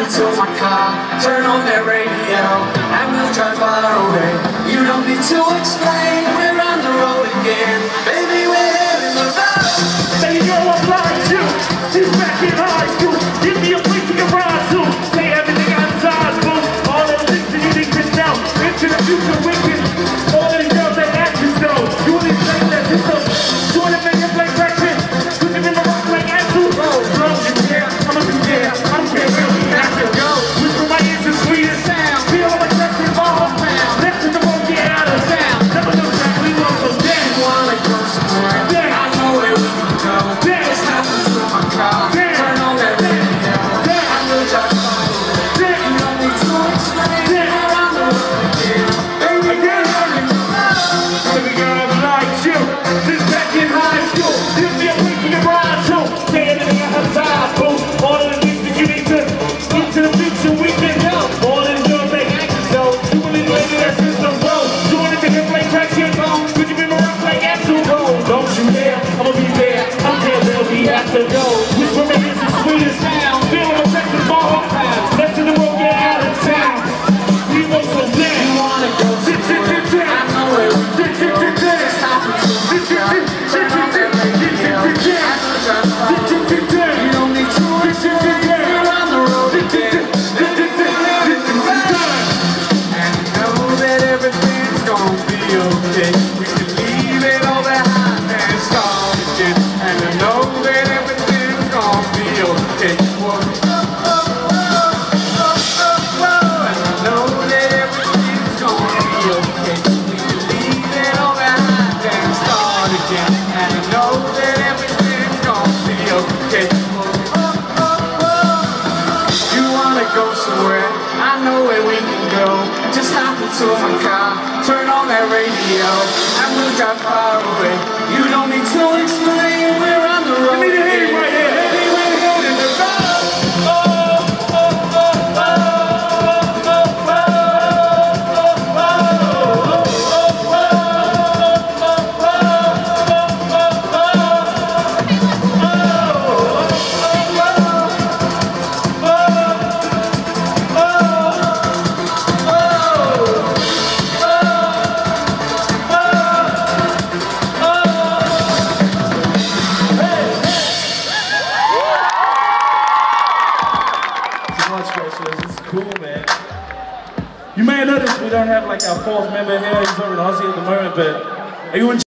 into my car, turn on that radio, and we'll drive far away. You don't need to explain, we're on the road again. Baby, we're heading the road. Baby girl, I'm like you. She's back in high school. Give me a place to get ride to. Say everything outside, boom. All the things that you need to know. Into the future, wicked. All of the girls that actors know. You want these things that system. Join them in your play practice. Put them in the rock like Axl Rose. Slow, you care, I'ma be there. I don't care where we have to go. Whisper my ears the sweetest sound. Feel all my trust in my hometown. Let's in the road, get out of town. Never know that we want so damn. You wanna go somewhere? I know where we can go. Just hop into my car, turn on that radio, and we'll drive far away. You don't need to explain, we're on the road again. Baby, we're heading the road. Baby girl, I'm like you. Since back in high school. Give me a place to get ride to. Say everything outside, boom. All of the things that you need to. Into the future, we can go. All of the girls that actors know. You want these ladies that system roll. You want to take a play, crack your bone. Could you be my rock like Axl Rose? Don't you dare, I'ma be there. I'm there where we have to go. Whisper my ears the sweetest sound. Feel my Texas my hometown. Let's in the road, get out of town. We want so damn. You wanna go somewhere? I know where we can go. Just hop into my car, turn on that radio, and we'll drive far away. You don't need to explain, we're on the road again. And you know that everything's gonna be okay. We can leave it all behind and start again. And I know that everything's gonna be okay. Whoa, and I know that everything's gonna be okay. We can leave it all behind and start again. And I know that everything's gonna be okay. You wanna go somewhere? I know where we can go. Just hop into my car, turn on that radio, and we'll drive far away. You don't need to explain, we're on the road. Give me the hit right here. Baby, we're heading the road. This is cool, man. You may have noticed we don't have like our fourth member here. He's over in Aussie at the moment, but are you